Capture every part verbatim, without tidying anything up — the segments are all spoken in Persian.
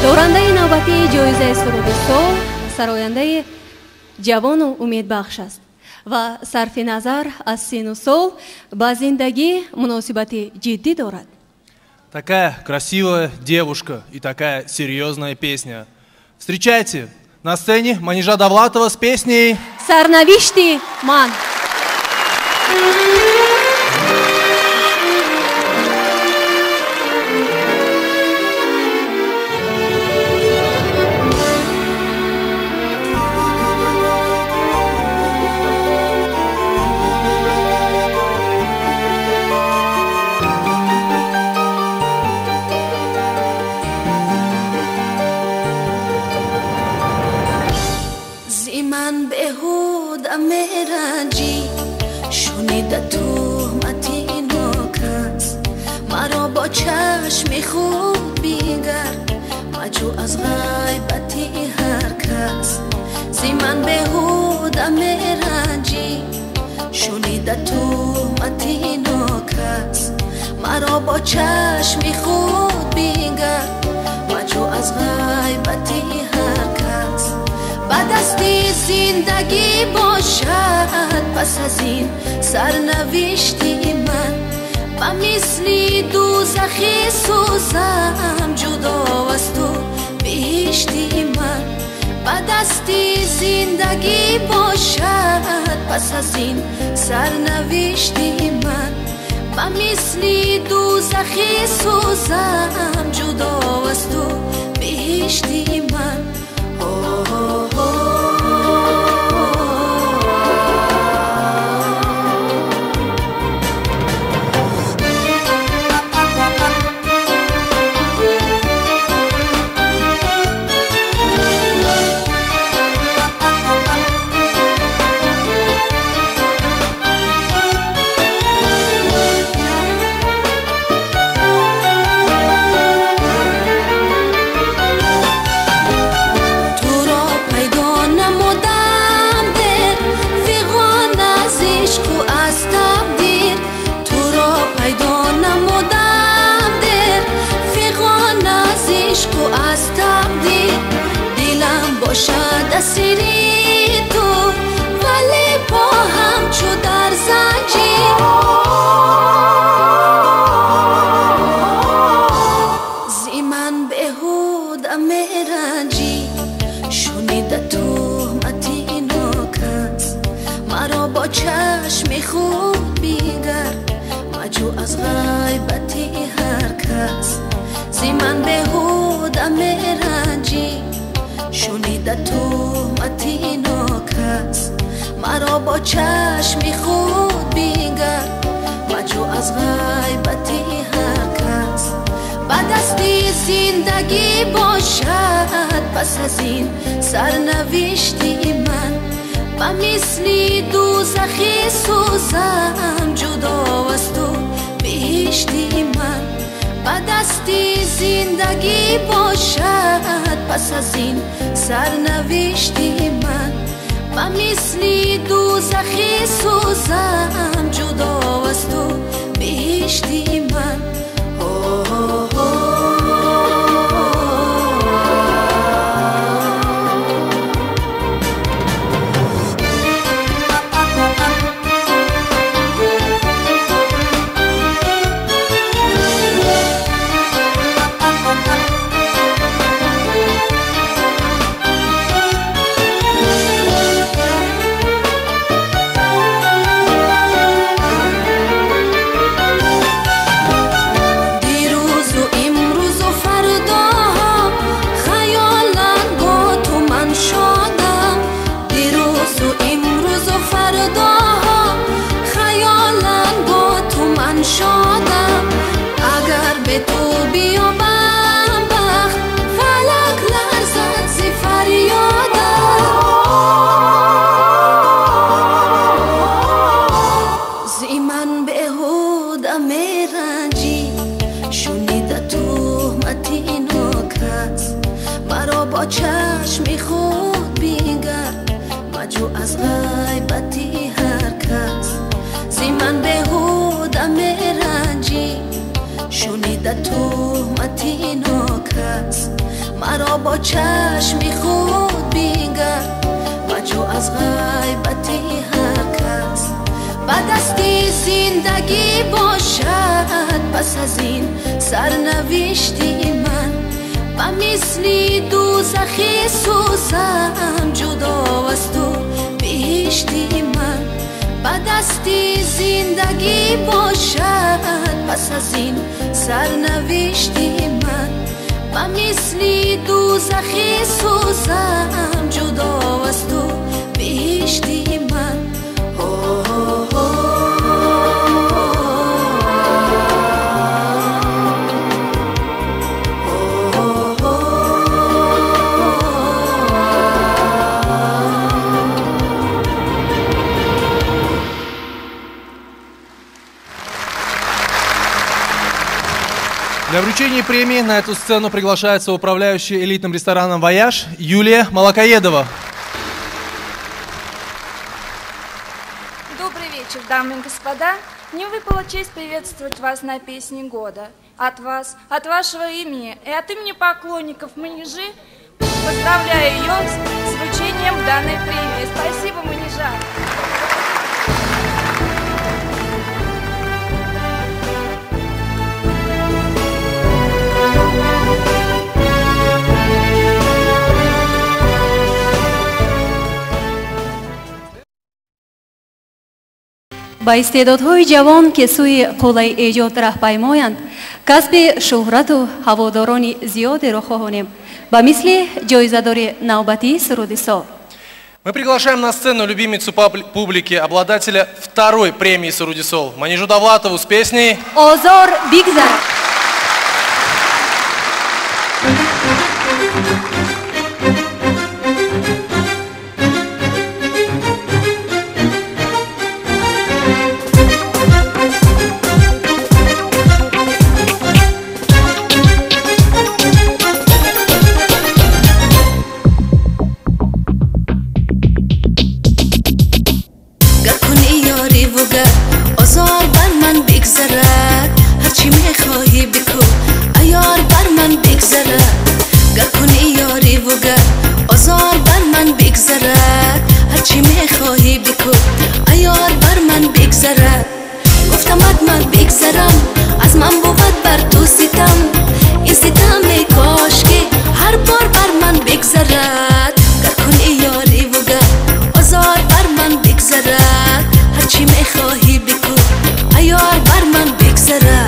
دارنده نوبتی جایزه سرود سال سراینده جوان و امیدبخش است و صرف نظر از سن و سال با زندگی مناسبت جدی دارد. Такая красивая девушка и такая серьезная песня. Встречайте на сцене Манижа Давлатова с песней «Сарнавишти ман». من بهود میرنجی شنیده تهمتی ناکس مرا با چشم خود بیگر مجو از غیبتی هر کس زی من بهود میرنجی شنیده تهمتی ناکس مرا با چشم خود بیگر مجو از غیبتی هر کس بعد از زندگی باشد پس از این سرنوشتی من و مثل دوزخی سوزم جدا از تو بهشتی من بعد از زندگی باشد پس از این سرنوشتی من و مثل دوزخی سوزم جدا از تو بهشتی من شد اسیری تو ولی پا هم چو در زنجیر زی من بهود میرنجی شنیده تهمتی ناکس مرا با چشم خود بیگر مجو از غیبتی هر کس زی من بهود میرنجی شنیده تهمتی ناکس مرا با چشم خود بیگر مجو از غیبتی هر کس بعد از زندگی باشد پس از این سرنوشتی من و مثل دوزخی سوزم جدا از تو بهشتی من بعد از زندگی باشد پس از این سرنوشتی من و مثل دوزخی سوزم جدا از تو بهشتی من چشم خود بیگر مجو از غیبتی هر کس زی من بهود میرنجی شنیده تهمتی ناکس مرا با چشمی خود بینگر و جو از غیبتی هر کس بعد از کی زندگی باشد پس از این سرنوشتی من و مثلی دوزخی سوزم جدا از تو بهشتی من بعد از کی زندگی باشد پس از این سرنوشتی من و مثلی دوزخی سوزم جدا از تو بهشتی من Для вручения премии на эту сцену приглашается управляющая элитным рестораном «Вояж» Юлия Молокоедова. Добрый вечер, дамы и господа. Мне выпала честь приветствовать вас на песне года. От вас, от вашего имени и от имени поклонников Манижи поздравляю ее с вручением данной премии. Спасибо, Манижа. با استعدادهای جوان که سوی قله ایجاد راهپیمایند کسب شهرت و هواداران زیادی را خواهانیم با مثل جایزه‌دار نوبتی سرود سال. Мы приглашаем на сцену любимицу публики, обладателя второй премии «Сарудисол» Манижу Давлатову с песней «Озор Бигзар». آزار بر من بگذرد هرچی میخواهی بکو ایار بر من بگذرد گر کنی یاری و گر آزار بر من بگذرد هرچی میخواهی بکو ایار بر من بگذرد گفتمت من بگذرم از من بود بر تو ستم این ستم کاش که هر بار بر من بگذرد گر کنی یاری و گر آزار بر من بگذرد هرچی میخواهی بکو ایار بر من بگذرد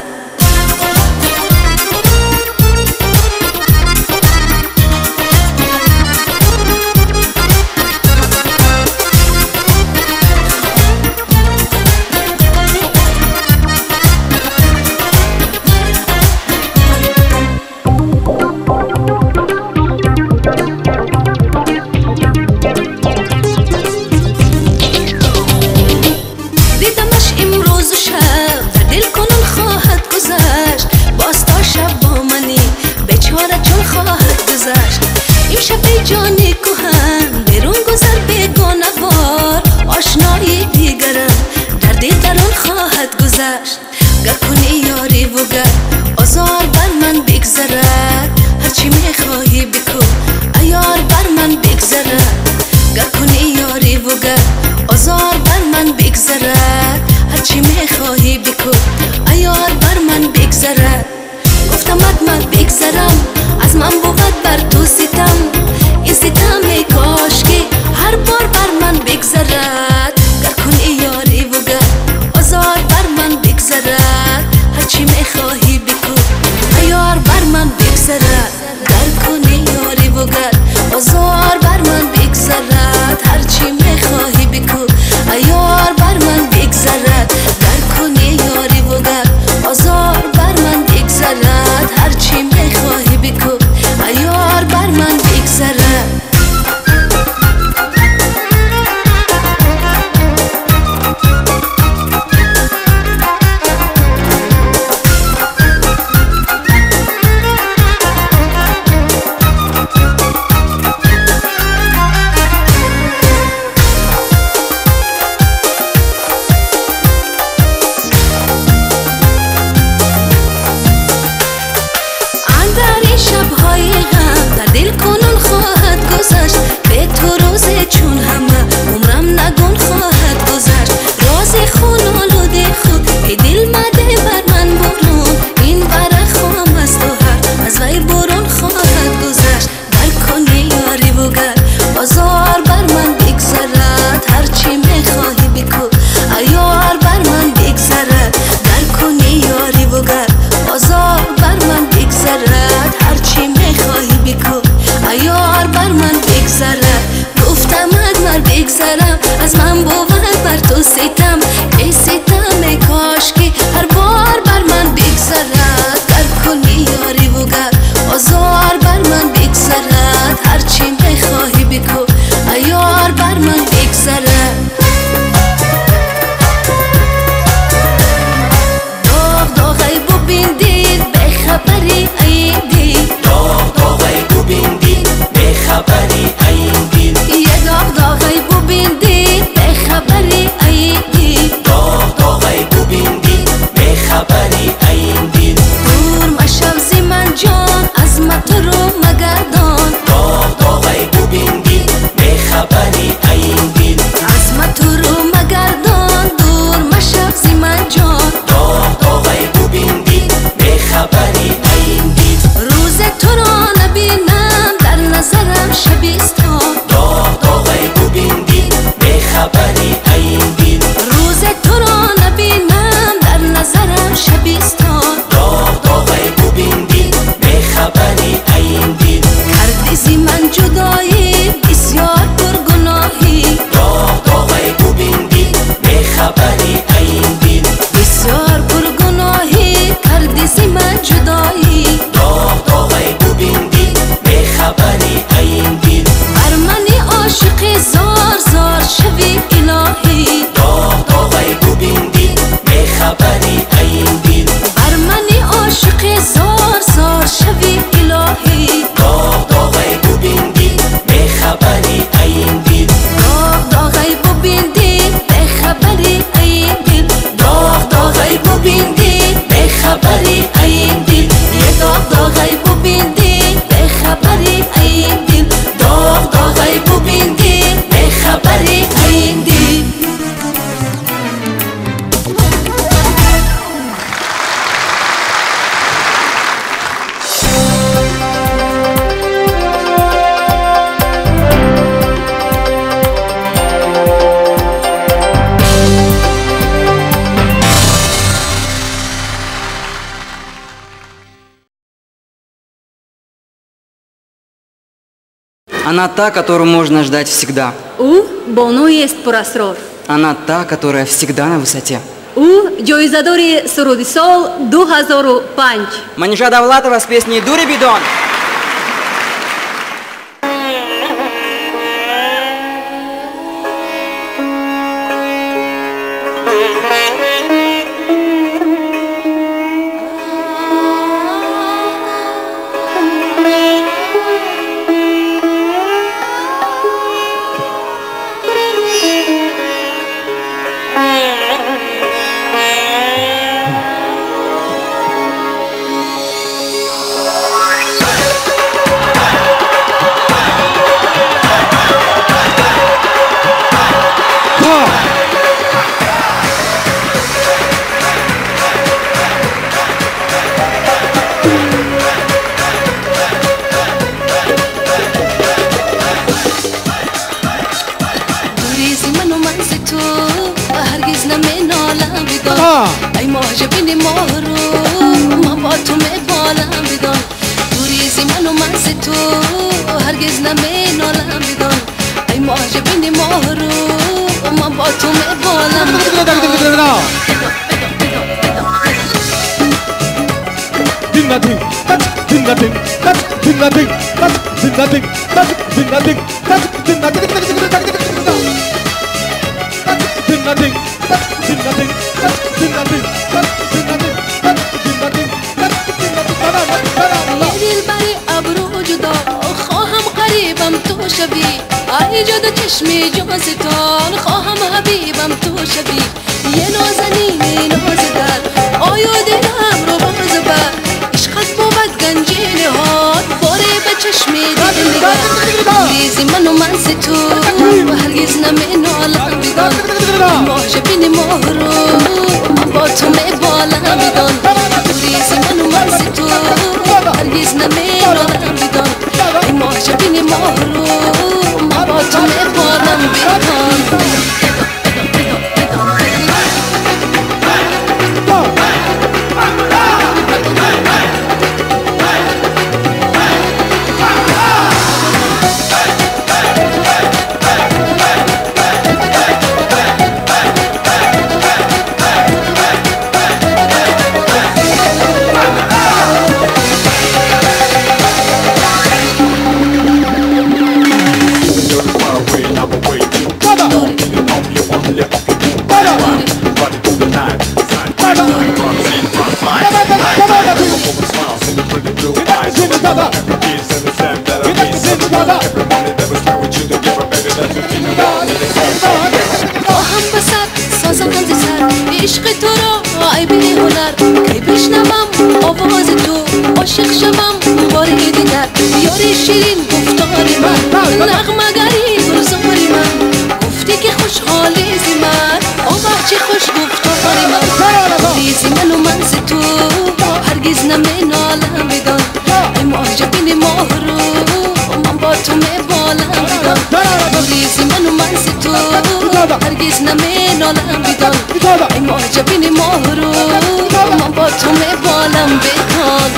جانی کهن بیرون گذر بیگانه وار آشنایی دیگرم در دل درون خواهد گذشت گر کنی یاری و گر آزار بر من بگذرد هرچی میخواهی بکو ایار بر من بگذرد گر کنی یاری و گر آزار بر من بگذرد هرچی میخواهی بکو ایار بر من بگذرد گفتمت من بگذرم از من بود بر تو ستم این ستم کاش که هر بار بر من بگذرد گر کنی یاری و گر آزار بر من بگذرد هرچی میخواهی بکو ایار بر من بگذرد گر کنی یاری و گر آزار بر من بگذرد هرچی میخواهی بکو ایار بر من بگذرد گر کنی یاری و گر آزار بر من بگذرد هرچی میخواهی بکو ایار بر من بگذرد بگذرم از من بود بر تو ستم ای ستم ای کاش که هر بار بر من بگذرد گر کنی یاری و گر آزار بر من بگذرد هرچی بخواهی بگو ایار بر من بگذرد داغ داغ ای بو بیندید بخبری این دید داغ داغ ای بو بیندید بخبری این دید یه داغ داغ ای بو بیندید بخبری این دید داغ داغ ای بو بیندید بخبری این دید دور مشو زی من جان از مطرو مگردان داغ داغ ای بو بیندید بخبری این دید از مطرو مگردان دور مشو زی من جان داغ داغ ای بو بیندید بخبری این دید روز تو را نبینم در نظرم شبستان داغ داغ ای بو بیندید بخبری این دید روز تو را نبینم در نظرم شبستان داغ داغ ای بو بیندید بخبری این دید کردی زی من جدایی بسیار پرگناهی داغ داغ ای بو بیندید بخبری این دید بسیار پرگناهی کردی زی من جدایی داغ داغ ای بو بیندید بخبری این دید بر منی عاشقی زار زار شوی الهی داغ داغ ای بو بیندید بخبری این دید بر منی عاشقی زار زار شوی الهی داغ داغ ای بو بیندید بخبری این دید داغ داغ ای بو بیندید بخبری این دل داغ داغ ای بو بیندید بخبری این دل یه داغ داغ ای بو بیندید بخبری این دل داغ داغ ای بو بیندید بخبری این دل Она та, которую можно ждать всегда. ӯ бонуест пурасрор. Она та, которая всегда на высоте. ӯ ҷоизадори суруди сол ду ҳазору панҷ. Манижа Давлатова с песней «Дури бидон». ای ماهجه بینی ماه رو من با تو میبالم بدان دوریزی من و من ز تو هرگز نمینالم بدان ای ماهجه بینی ماه رو من با تو میبالم بدان Ding nothing, touch, ding nothing, touch, ding nothing, touch, ding nothing, touch, ding nothing, touch, ding nothing, ding nothing, ding nothing, touch, ding nothing, touch, ding nothing, touch, ding nothing, touch, ding nothing, touch, ding nothing. یه دلبری ابرو جدا خواهم قریبم تو شوی ای جدا چشمی جان ستان خواهم حبیبم تو شوی یه نازنین نازدار آیا دلم رو باز بر عشقت بود گنجین هات باره به چشمی دل نگار ریزی من و من ستو و هرگز نمینالم بدان ماهجه بینی ماه رو من با تو میبالم بدان ریزی من و من ستو هرگز نمینالم بدان ماهجه بینی ماه رو من با تو میبالم بدان full of smiles and your pretty blue eyes. So I love every kiss and the sand that I miss. Every moment, every moment that we spend with you together, baby, that's the feeling that I need. با هم بسر سازم هم سر عشق تو را عیب هنر کی بشنوم آواز تو عاشق شوم بار دیگر یاری شیرین گفتار من نغمه‌گری گلزار من گفتی که خوشحالی زی من آوه چه خوش گفتار من ریزی من و من ز تو هرگز نمینالم بدان ای معجبین ماه رو من با تو میبالم بدان ریزی من و من ز تو هرگز نمینالم بدان ای معجبین ماه رو من با تو میبالم بدان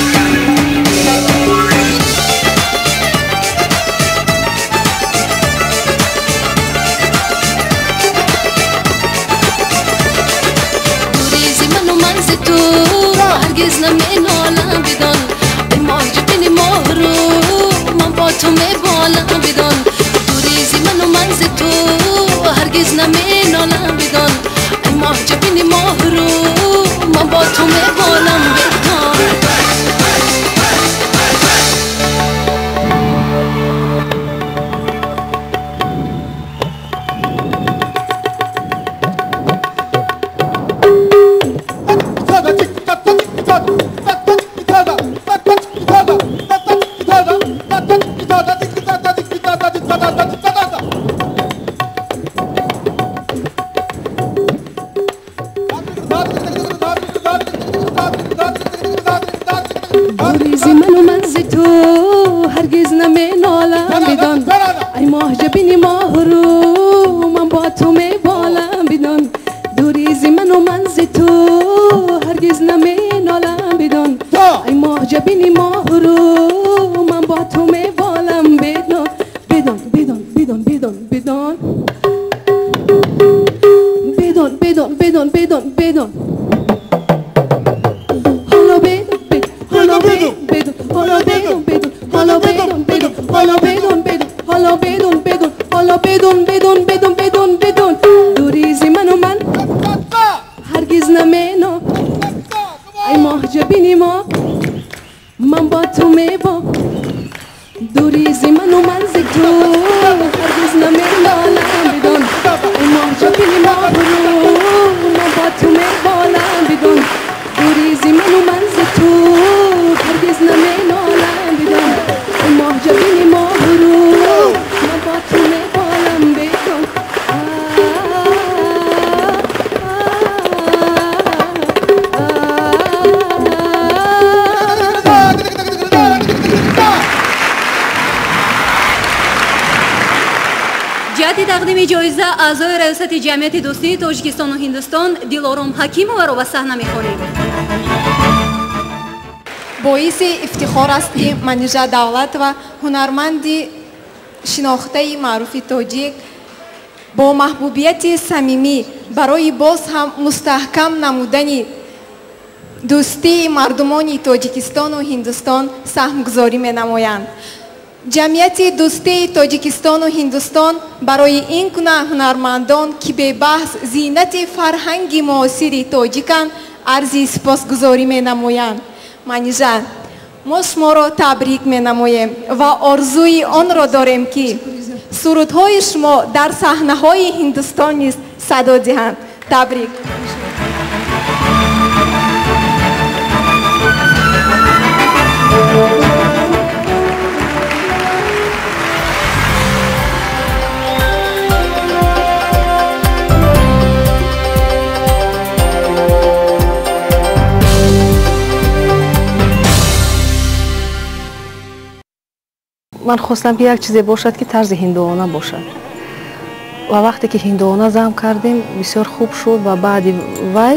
تو هرگز نمینالم بدان ای معجبین ماه رو من با تو میبالم بدان دوریزی من و من ز تو هرگز نمینالم بدان ای معجبین ماه رو من با تو میبالم بدان دوریزی من و من ز تو هرگز نمینالم بدان ای معجبین ماه رو من با تو میبالم بدان دوریزی من و من ز تو هرگز نمینالم بدان ای معجبین ماه رو من با تو میبالم بدان بدان بدان بدان بدان بدان بدان بدان بدان بدان بدان حالا بدان حالا بدون بدون حالا بدون بدون حالا بدون بدون حالا بدون بدون حالا بدون بدون حالا بدون بدون بدون بدون بدون دوریزی من و من هرگز نمینا ای معجبین ما من با تو میبا دوریزی من و من ز تو هرگز نمینالم بدون ای معجبین ما رو من با تو میبالم بدون دوریزی من و من ز تو هرگز نمینالم بدان ای معجبین ماه رو من با تو میبالم بدان جهت تقدیم جایزه اعضای ریاست جمعیت دوستی تاجیکستان و هندوستان دلارام حکیمова را به صحنه می‌خوانیم. боиси ифтихор аст ки Манижа Давлатова ҳунарманди шинохтаи маъруфи тоҷик бо маҳбубияти самимӣ барои боз ҳам мустаҳкам намудани дӯстии мардумони Тоҷикистону Ҳиндустон саҳмгузорӣ менамоянд. ҷамъияти дӯстии Тоҷикистону Ҳиндустон барои ин гуна ҳунармандон ки бебаҳс зиннати фарҳанги муосири тоҷиканд арзи сипосгузорӣ менамоянд. Манижа, мо шуморо табрик менамоем ва орзуи онро дорем ки сурудҳои шумо дар саҳнаҳои Ҳиндустон низ садо диҳанд. Табрик. من خواستم که یک چیزی باشد که طرز هندوانه باشد و وقتی که هندوانه زم کردیم بسیار خوب شد و بعد وای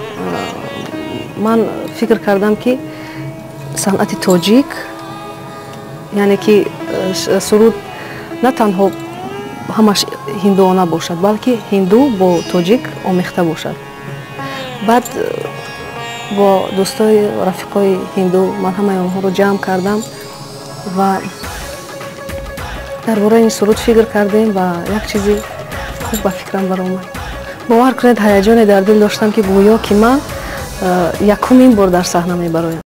من فکر کردم که صنعت تاجیک یعنی که سرود نه تنها همش هندوانه باشد بلکه هندو با تاجیک آمیخته باشد. بعد با دوستای رفیقای هندو من همه آنها رو جمع کردم و درباره این سرود فکر کردیم و یک چیزی خوب به فکرم برآمد. باور کنید هیجانی در دل داشتم که گویا که من یکمین بار در صحنه میبرایم.